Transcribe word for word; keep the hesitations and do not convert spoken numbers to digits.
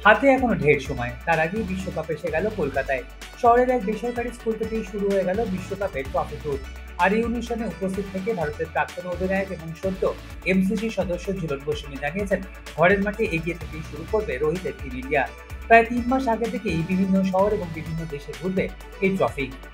হাতে এখনো ঢের সময়, তার আগেই বিশ্বকাপ এসে গেল কলকাতায়। শহরের এক বেসরকারি স্কুল থেকেই শুরু হয়ে গেল বিশ্বকাপের ট্রফি ট্যুর। আর এই অনুষ্ঠানে উপস্থিত থেকে ভারতের প্রাক্তন অধিনায়ক এবং সদ্য এমসিসি সদস্য ঝুলন গোস্বামী জানিয়েছেন, ঘরের মাঠে এগিয়ে থেকেই শুরু করবে রোহিতের টিম ইন্ডিয়া। প্রায় তিন মাস আগে থেকেই বিভিন্ন শহর এবং বিভিন্ন দেশে ঘুরবে এই ট্রফি।